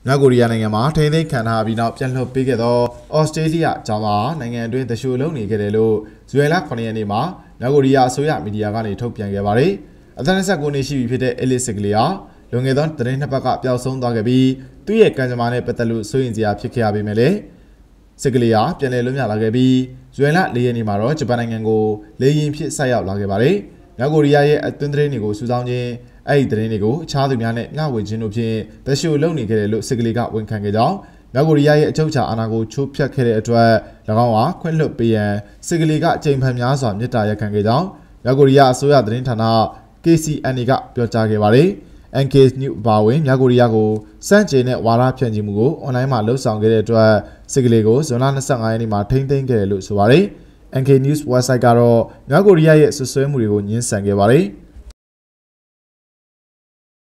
မြောက်ကိုရီးယားနိုင်ငံမှာထိန်းသိမ်းခံထားပြီးနောက်ပြန်လွှတ်ပေးခဲ့သောဩစတြေးလျကျောင်းသားနိုင်ငံအတွင်းတရှို့လုံးနေခဲ့တယ်လို့ဇွဲလ9ရက်နေ့မှာမြောက်ကိုရီးယားအစိုးရမီဒီယာကနေထုတ်ပြန်ခဲ့ပါတယ်။အသက်29နှစ်ရှိပြီဖြစ်တဲ့အဲလစ်စစ်ကလေးဟာလွန်ခဲ့သောသတင်းနှစ်ပတ်ကပျောက်ဆုံးသွားခဲ့ပြီးသူ့ရဲ့ကံကြမ္မာနဲ့ပတ်သက်လို့စိုးရိမ်စရာဖြစ်ခဲ့ရပေမဲ့လည်းစစ်ကလေးဟာပြန်လည်လွတ်မြောက်လာခဲ့ပြီးဇွဲလ4ရက်နေ့မှာတော့ဂျပန်နိုင်ငံကိုလေယာဉ်ဖြင့်ဆိုက်ရောက်လာခဲ့ပါတယ်။မြောက်ကိုရီးယားရဲ့အတွင်းသတင်းတွေကိုစူးစောင်းခြင်းအဲ့ဒီသတင်းတွေကိုအခြားသူများနဲ့မျှဝေခြင်းတို့ဖြင့်တရှို့လုံနေခဲ့တယ်လို့စစ်ကလေးကဝန်ခံခဲ့ကြောင်းမြောက်ကိုရီးယားရဲ့အချုပ်အခြာအာဏာကိုချိုးဖျက်ခဲ့တဲ့အတွက်၎င်းဟာခွင့်လွှတ်ပေးရန်စစ်ကလေးကအကြိမ်ဖန်များစွာမြစ်တာရက်ခံခဲ့ကြောင်းမြောက်ကိုရီးယားအစိုးရသတင်းဌာန KCNA ကပြောကြားခဲ့ပါတယ်။ NK News ဘာဝင်မြောက်ကိုရီးယားကိုစန့်ကျင်တဲ့ဝါဒဖြန့်ချီမှုကိုအွန်လိုင်းမှာလှုပ်ဆောင်ခဲ့တဲ့အတွက်စစ်ကလေးကိုဇွန်လ25ရက်နေ့မှာထိန်းသိမ်းခဲ့တယ်လို့ဆိုပါတယ်။ NK News website ကတော့မြောက်ကိုရီးယားရဲ့ဆွဆွဲမှုတွေကိုညှင်းဆန်ခဲ့ပါတယ်။